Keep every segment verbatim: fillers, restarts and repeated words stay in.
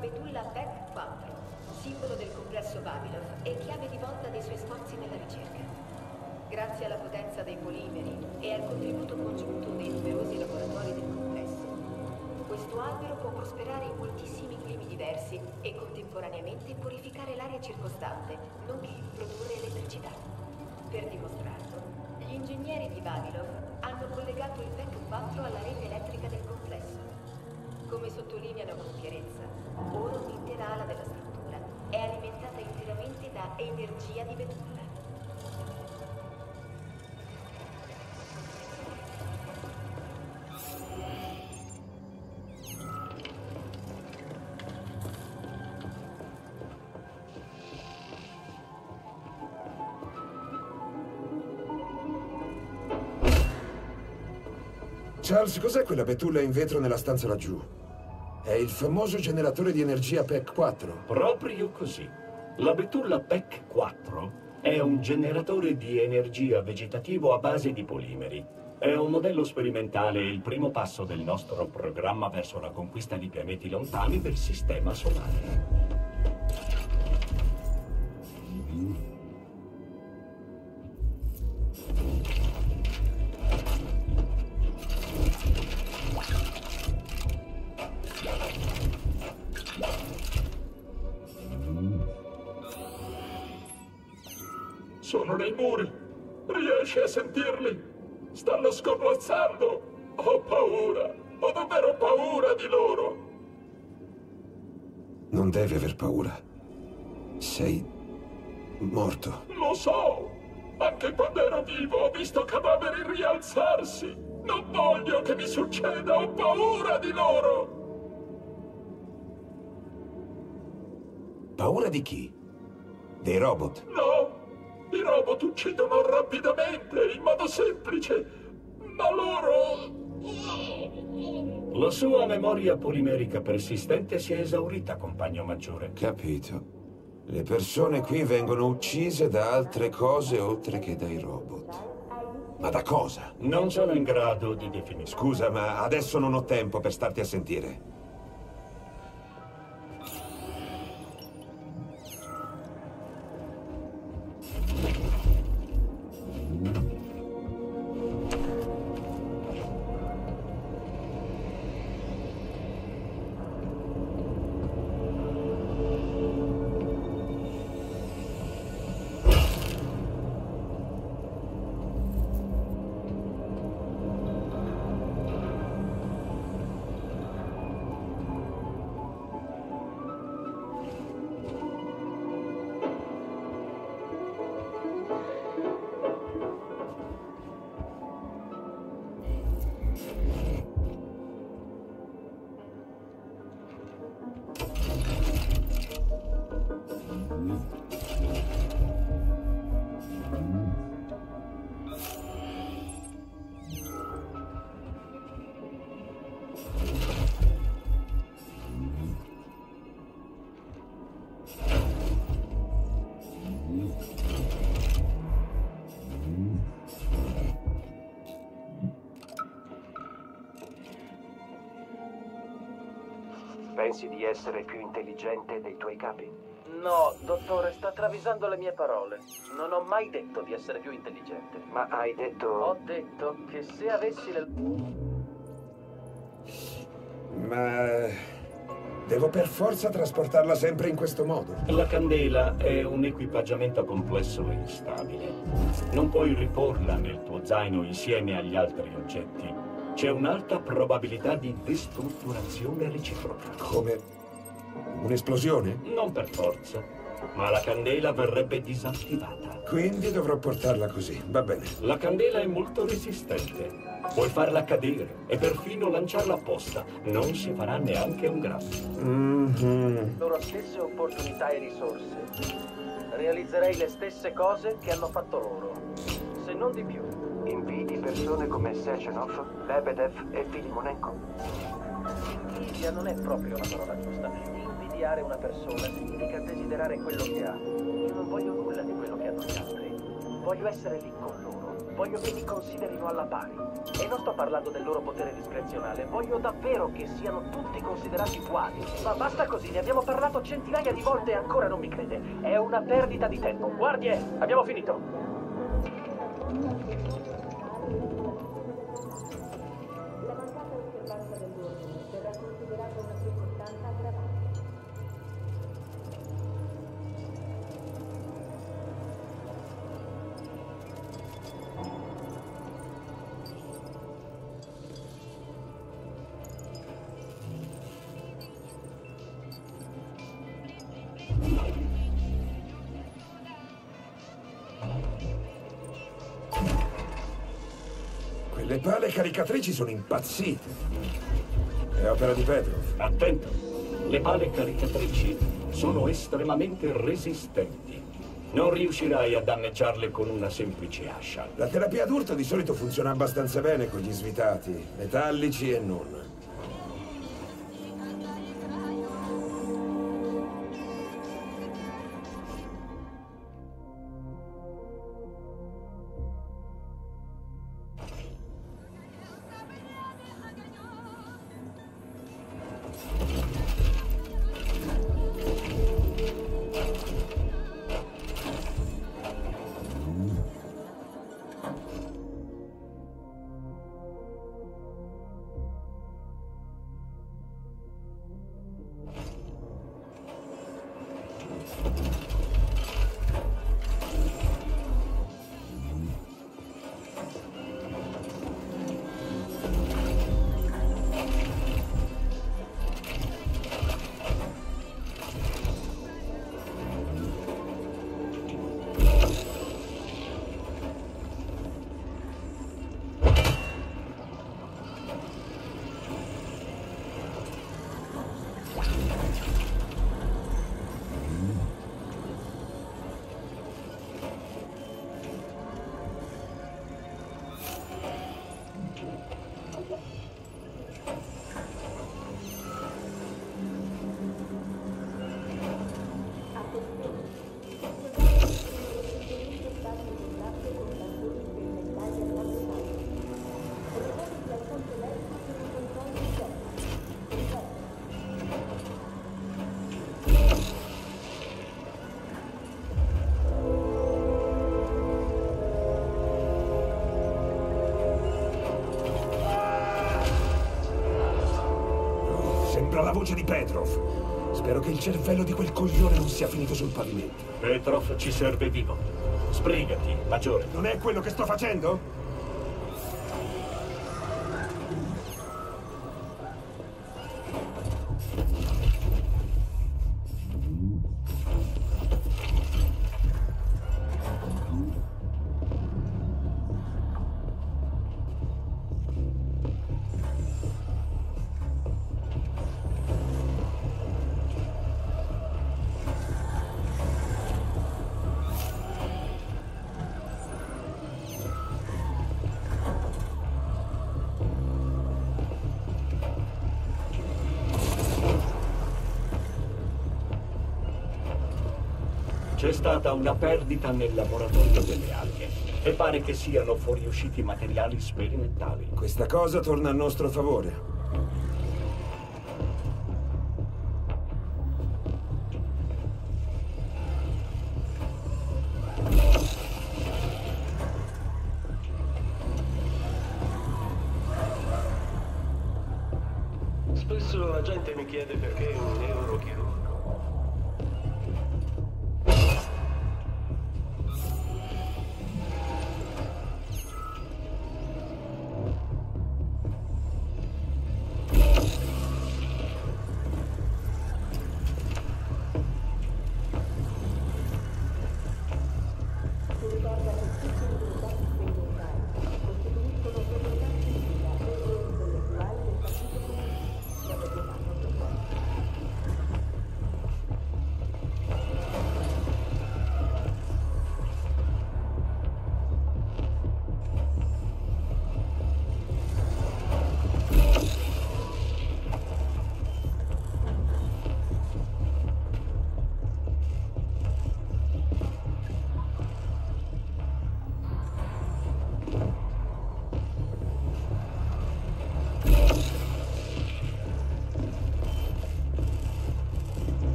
betulla PEC quattro, simbolo del complesso Vavilov e chiave di volta dei suoi sforzi nella ricerca. Grazie alla potenza dei polimeri e al contributo congiunto dei numerosi laboratori del complesso, questo albero può prosperare in moltissimi climi diversi e contemporaneamente purificare l'aria circostante, nonché produrre elettricità. Per dimostrarlo, gli ingegneri di Vavilov hanno collegato il PEC quattro alla rete elettrica del complesso. Come sottolineano con chiarezza, ora un'intera ala della struttura è alimentata interamente da energia di betulla. Charles, cos'è quella betulla in vetro nella stanza laggiù? È il famoso generatore di energia PEC quattro. Proprio così. La betulla PEC quattro è un generatore di energia vegetativo a base di polimeri. È un modello sperimentale e il primo passo del nostro programma verso la conquista di pianeti lontani del Sistema Solare. Sono nei muri. Riesci a sentirli? Stanno scorrazzando. Ho paura. Ho davvero paura di loro. Non devi aver paura. Sei morto. Lo so. Anche quando ero vivo ho visto cadaveri rialzarsi. Non voglio che mi succeda. Ho paura di loro. Paura di chi? Dei robot? No. I robot uccidono rapidamente, in modo semplice, ma loro... La sua memoria polimerica persistente si è esaurita, compagno maggiore. Capito. Le persone qui vengono uccise da altre cose oltre che dai robot. Ma da cosa? Non sono in grado di definire. Scusa, ma adesso non ho tempo per starti a sentire. Pensi di essere più intelligente dei tuoi capi? No, dottore, sta travisando le mie parole. Non ho mai detto di essere più intelligente. Ma hai detto... Ho detto che se avessi le... Ma... devo per forza trasportarla sempre in questo modo? La candela è un equipaggiamento complesso e instabile. Non puoi riporla nel tuo zaino insieme agli altri oggetti. C'è un'alta probabilità di destrutturazione reciproca. Come? Un'esplosione? Non per forza, ma la candela verrebbe disattivata. Quindi dovrò portarla così, va bene. La candela è molto resistente. Puoi farla cadere e perfino lanciarla apposta. Non si farà neanche un grammo. Mm-hmm. loro stesse opportunità e risorse. Realizzerei le stesse cose che hanno fatto loro, se non di più. Invidi persone come Sechenov, Lebedev e Filimonenko. Invidia non è proprio la parola giusta. Invidiare una persona significa desiderare quello che ha. Io non voglio nulla di quello che hanno gli altri. Voglio essere lì con loro. voglio che li considerino alla pari. E non sto parlando del loro potere discrezionale, voglio davvero che siano tutti considerati uguali. Ma basta così, ne abbiamo parlato centinaia di volte e ancora non mi crede. È una perdita di tempo. Guardie, abbiamo finito. La mancata osservanza dell'ordine verrà considerata una circostanza aggravante. Le pale caricatrici sono impazzite. È opera di Petrov. Attento! Le pale caricatrici sono estremamente resistenti. Non riuscirai a danneggiarle con una semplice ascia. La terapia d'urto di solito funziona abbastanza bene con gli svitati, metallici e non. Sembra la voce di Petrov. Spero che il cervello di quel coglione non sia finito sul pavimento. Petrov ci serve vivo. Sbrigati, maggiore. Non è quello che sto facendo? C'è stata una perdita nel laboratorio delle alghe e pare che siano fuoriusciti materiali sperimentali. Questa cosa torna a nostro favore. Spesso la gente mi chiede perché un neurochirurgo.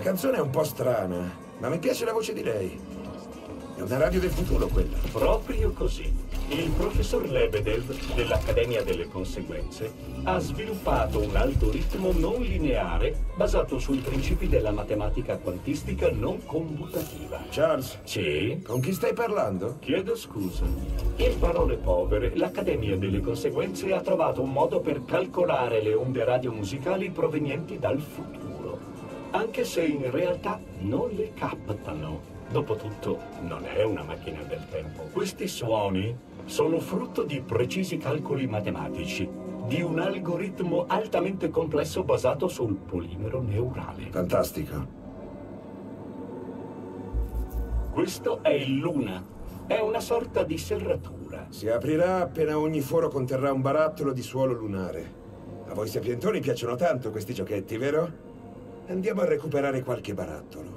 canzone è un po' strana, ma mi piace la voce di lei. È una radio del futuro quella. Proprio così. Il professor Lebedev dell'Accademia delle Conseguenze ha sviluppato un algoritmo non lineare basato sui principi della matematica quantistica non commutativa. Charles? Sì? Con chi stai parlando? Chiedo scusa. In parole povere, l'Accademia delle Conseguenze ha trovato un modo per calcolare le onde radio musicali provenienti dal futuro, anche se in realtà non le captano. Dopotutto, non è una macchina del tempo. Questi suoni sono frutto di precisi calcoli matematici, di un algoritmo altamente complesso basato sul polimero neurale. Fantastico. Questo è il Luna. È una sorta di serratura. Si aprirà appena ogni foro conterrà un barattolo di suolo lunare. A voi sapientoni piacciono tanto questi giochetti, vero? Andiamo a recuperare qualche barattolo.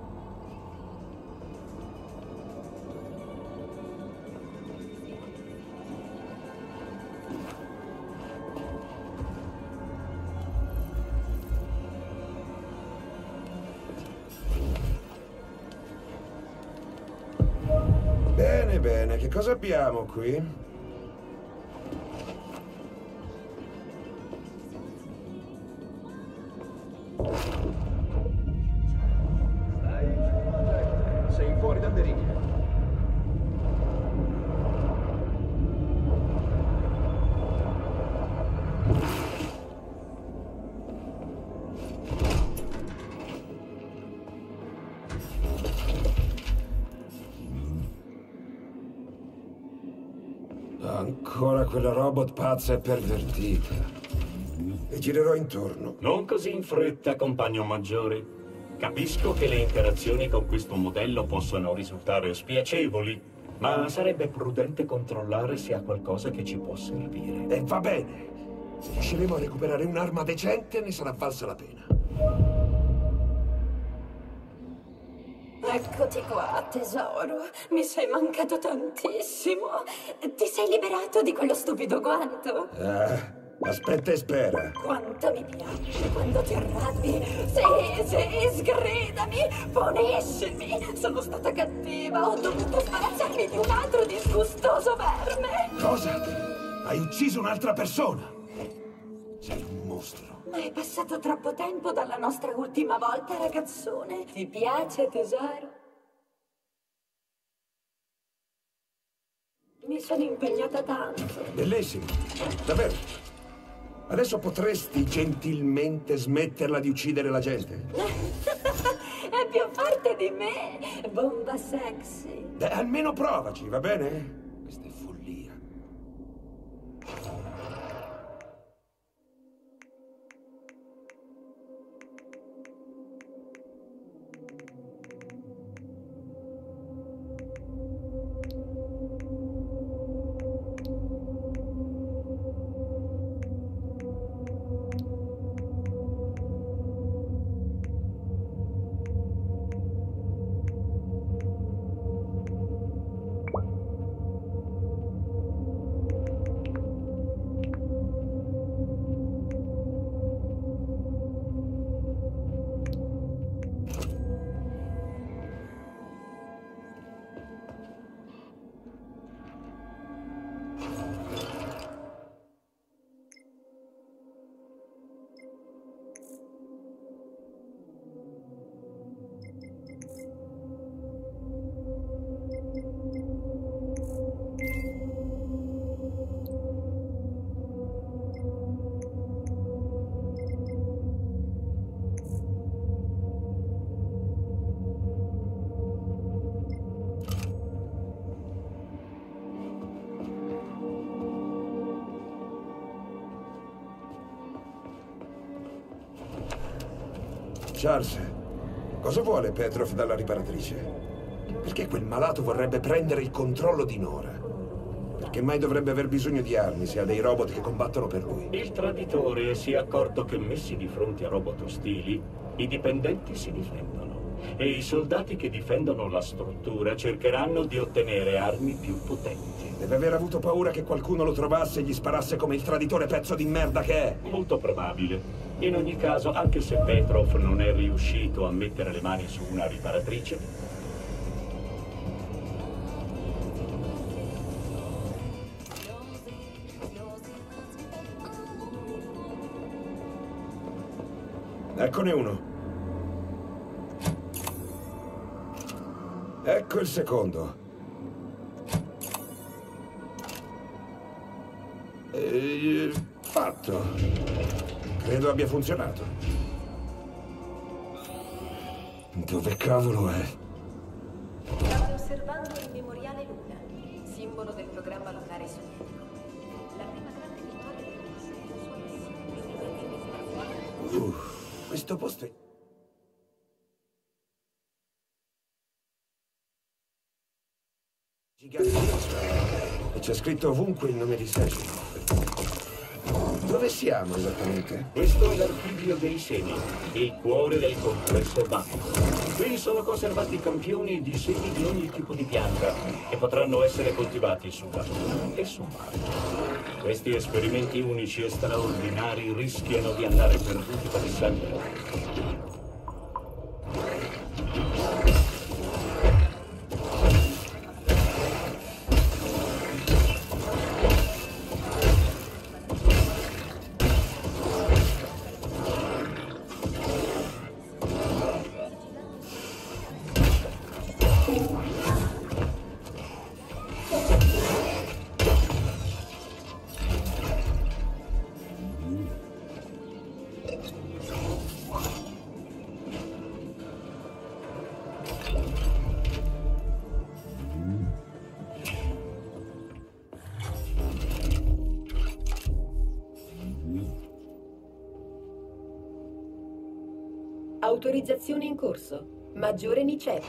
Bene, bene, che cosa abbiamo qui? Sei fuori dalle righe. Ancora quella robot pazza e pervertita. E girerò intorno. Non così in fretta, compagno maggiore. Capisco che le interazioni con questo modello possano risultare spiacevoli, ma sarebbe prudente controllare se ha qualcosa che ci può servire. E va bene. Se riusciremo a recuperare un'arma decente, ne sarà valsa la pena. Eccoti qua, tesoro. Mi sei mancato tantissimo. Ti sei liberato di quello stupido guanto? Ah, aspetta e spera. Quanto mi piace quando ti arrabbi. Sì, sì, sgridami, puniscimi. Sono stata cattiva, ho dovuto sbarazzarmi di un altro disgustoso verme. Cosa? Hai ucciso un'altra persona? Sei un mostro. Ma è passato troppo tempo dalla nostra ultima volta, ragazzone. Ti piace, tesoro? Mi sono impegnata tanto. Bellissimo. Davvero. Adesso potresti gentilmente smetterla di uccidere la gente? È più forte di me, bomba sexy. Beh, almeno provaci, va bene? Questa è follia. Charles, cosa vuole Petrov dalla riparatrice? Perché quel malato vorrebbe prendere il controllo di Nora? Perché mai dovrebbe aver bisogno di armi se ha dei robot che combattono per lui? Il traditore si è accorto che messi di fronte a robot ostili, i dipendenti si difendono. e i soldati che difendono la struttura cercheranno di ottenere armi più potenti. Deve aver avuto paura che qualcuno lo trovasse e gli sparasse come il traditore pezzo di merda che è. Molto probabile. In ogni caso, anche se Petrov non è riuscito a mettere le mani su una riparatrice, eccone uno. Ecco il secondo. E... fatto. Credo abbia funzionato. Dove cavolo è? State osservando il memoriale Luna, simbolo del programma lunare sovietico. La prima grande vittoria del Russia e la sua missione. Uh, questo posto è... gigantesco. E c'è scritto ovunque il nome di Sechenov. Dove siamo esattamente? Questo è l'archivio dei semi, il cuore del complesso Babiloff. Qui sono conservati campioni di semi di ogni tipo di pianta che potranno essere coltivati su Luna e su Marte. Questi esperimenti unici e straordinari rischiano di andare perduti per sempre. Autorizzazione in corso. Maggiore Nicev.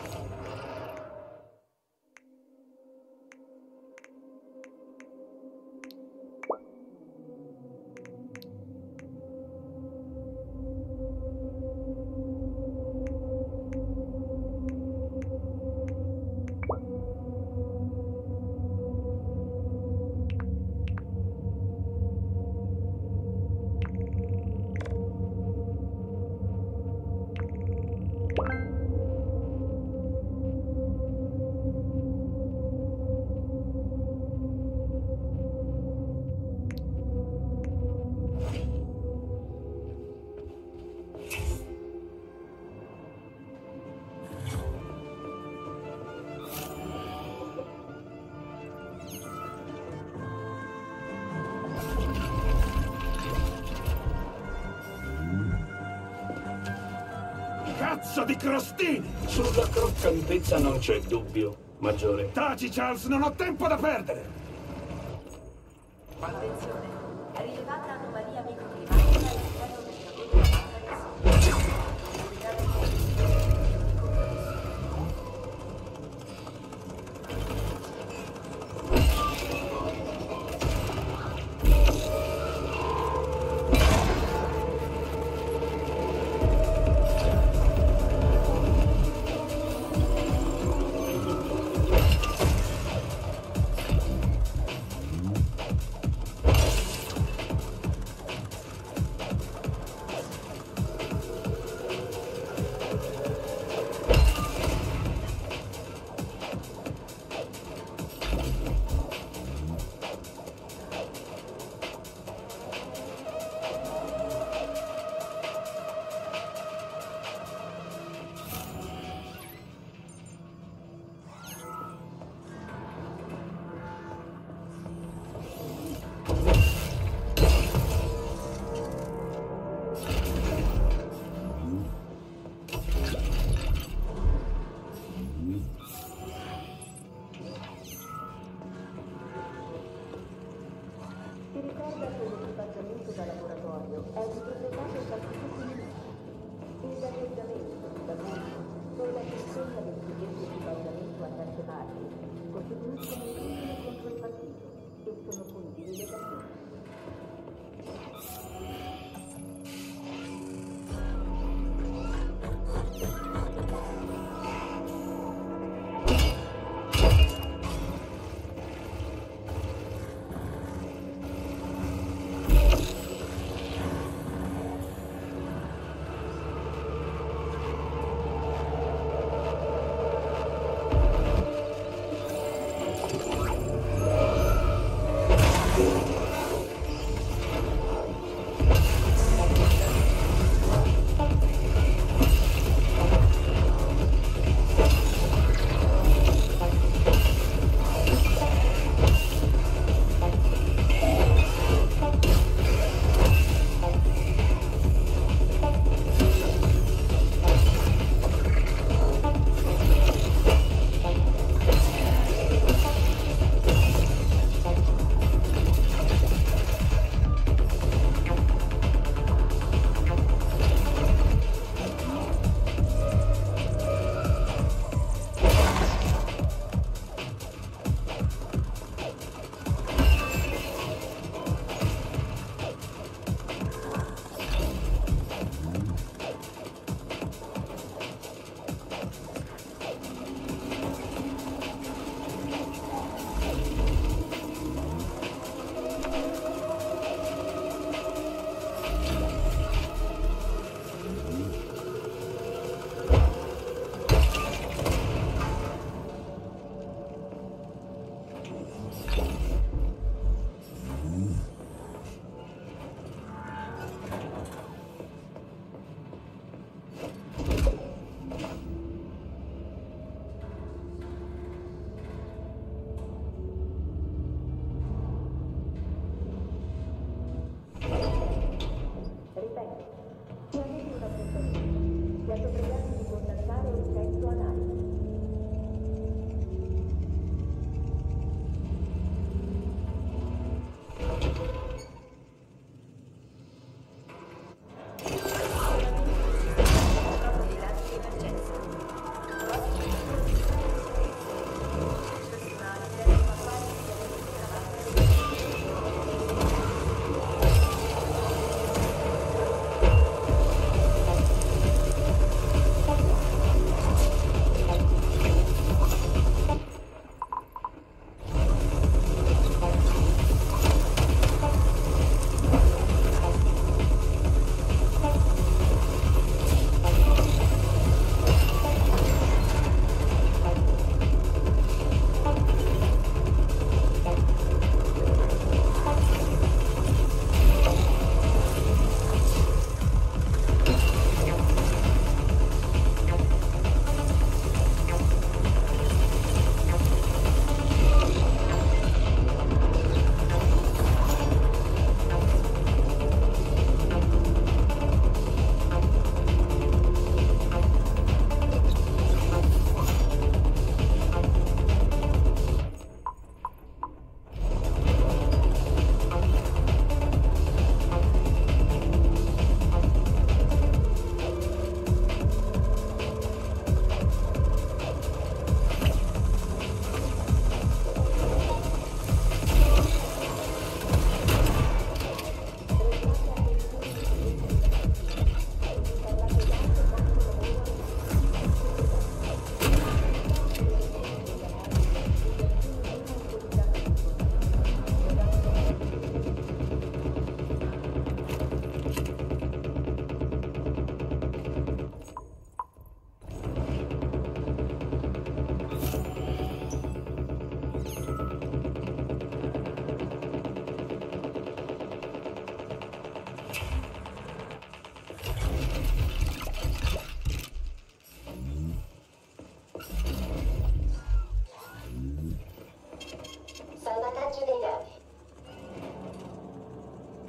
Cazzo di crostini! Sulla croccantezza non c'è dubbio, Maggiore. Taci, Charles, non ho tempo da perdere! Attenzione, è rilevata anomalia microclimatica all'interno del lavoro di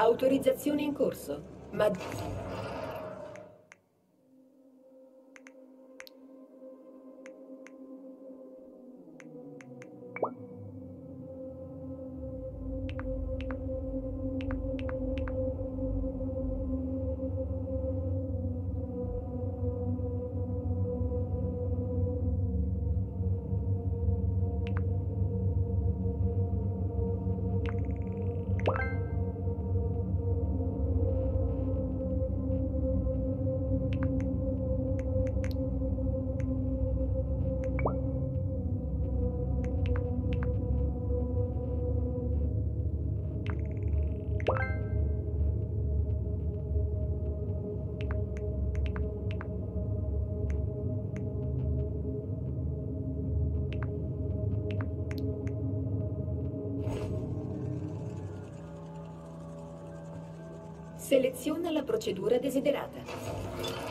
Autorizzazione in corso. Ma... Seleziona la procedura desiderata.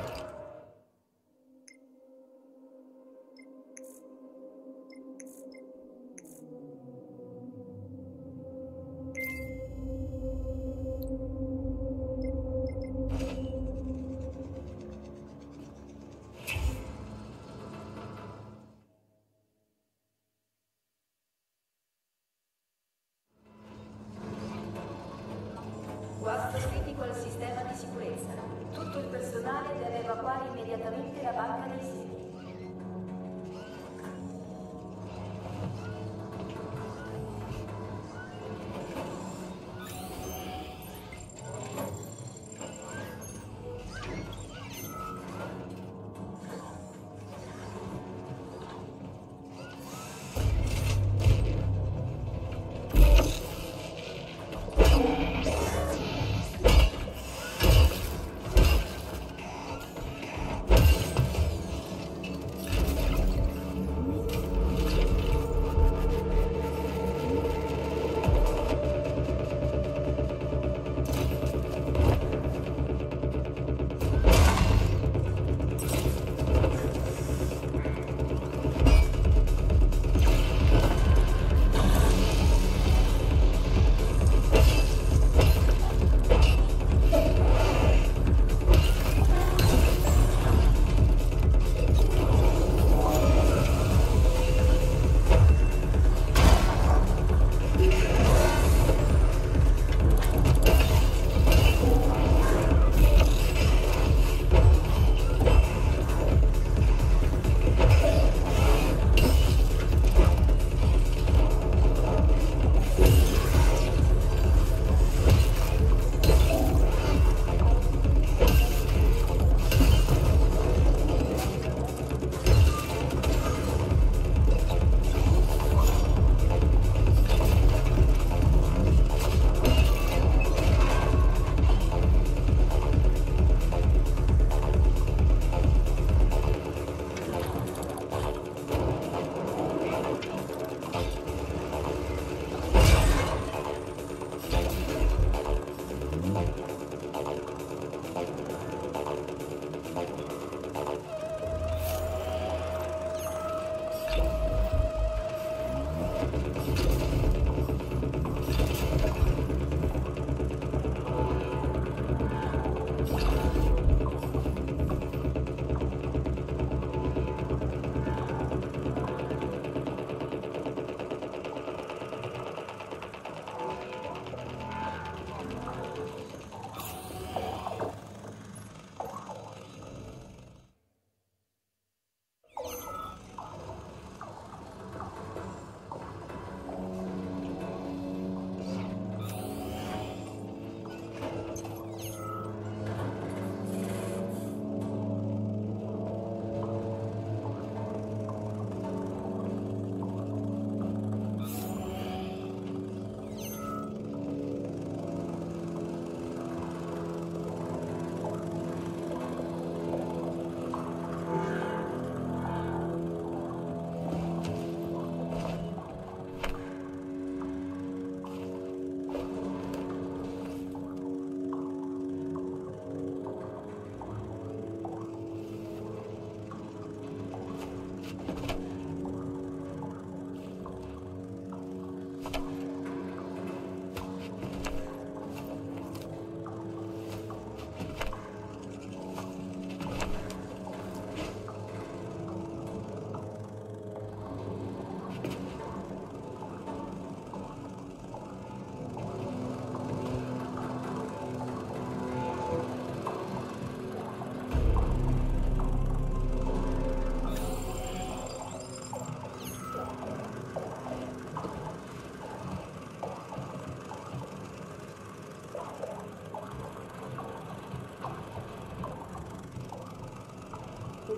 Guasto critico al sistema di sicurezza. Tutto il personale deve evacuare immediatamente la banca dei siti.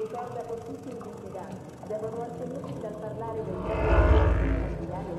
ricorda con tutti i confidanti. Devono astenersi dal parlare del familiare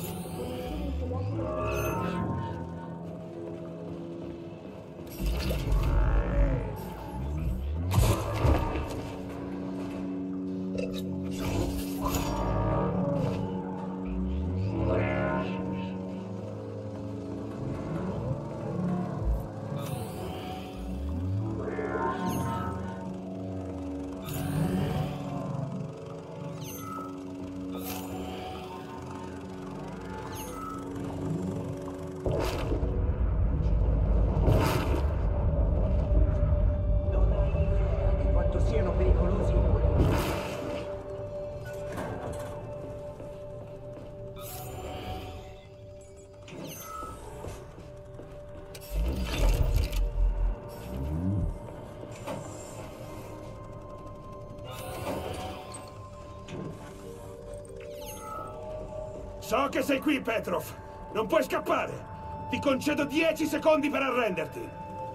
So che sei qui, Petrov. Non puoi scappare. Ti concedo dieci secondi per arrenderti.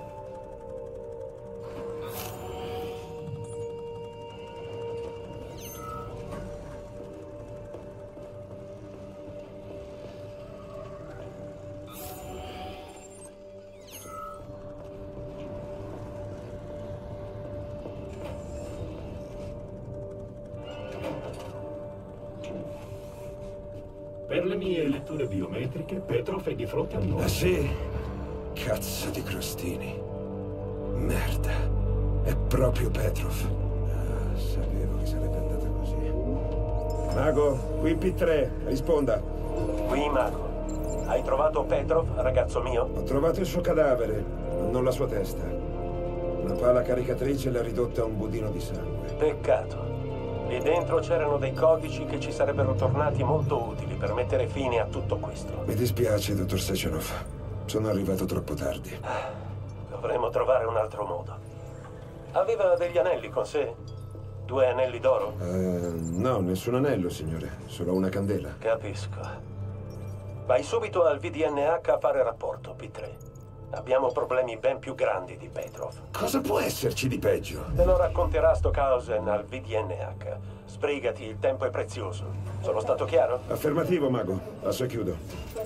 Per le mie letture biometriche, Petrov è di fronte a noi. Ah sì? Cazzo di crostini. Merda. È proprio Petrov. Ah, sapevo che sarebbe andata così. Mago, qui P tre, risponda. Qui, Mago. Hai trovato Petrov, ragazzo mio? Ho trovato il suo cadavere, ma non la sua testa. Una pala caricatrice l'ha ridotta a un budino di sangue. Peccato. Lì dentro c'erano dei codici che ci sarebbero tornati molto utili per mettere fine a tutto questo. Mi dispiace, dottor Sechenov. Sono arrivato troppo tardi. Dovremmo trovare un altro modo. Aveva degli anelli con sé? Due anelli d'oro? Uh, no, nessun anello, signore. Solo una candela. Capisco. Vai subito al V D N H a fare rapporto, P tre. Abbiamo problemi ben più grandi di Petrov. Cosa può esserci di peggio? Te lo racconterà Stockhausen al V D N H. Sbrigati, il tempo è prezioso. Sono stato chiaro? Affermativo, Mago. Passo e chiudo.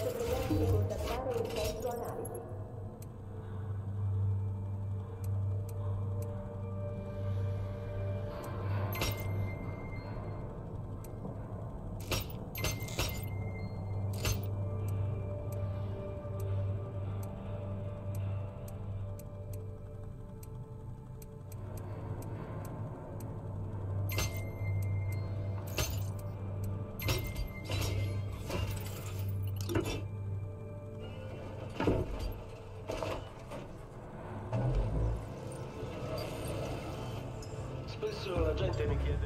Spesso la gente mi chiede...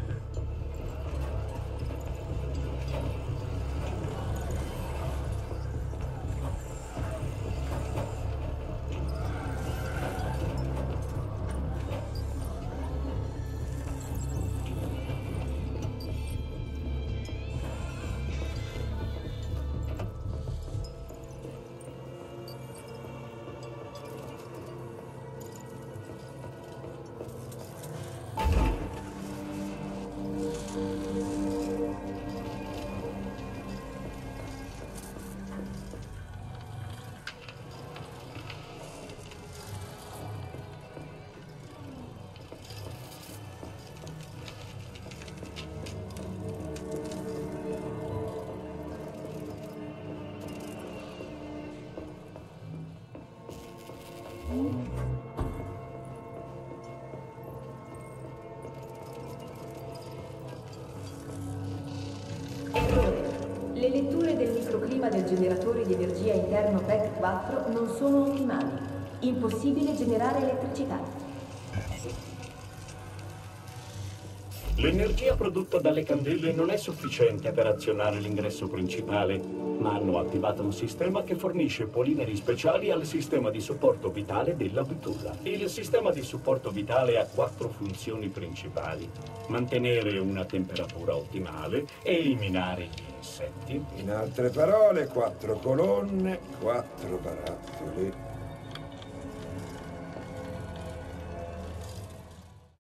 Le letture del microclima del generatore di energia interno P E C quattro non sono ottimali. Impossibile generare elettricità. L'energia prodotta dalle candele non è sufficiente per azionare l'ingresso principale, ma hanno attivato un sistema che fornisce polimeri speciali al sistema di supporto vitale della betulla. Il sistema di supporto vitale ha quattro funzioni principali: mantenere una temperatura ottimale, eliminare gli insetti. In altre parole, quattro colonne, quattro barattoli.